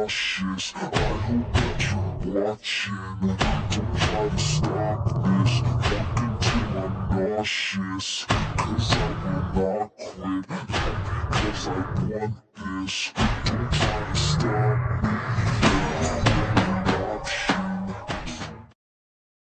nauseous. I hope that you're watching. Don't try to stop this. Work until I'm nauseous. Cause I will not quit. Not because I want this.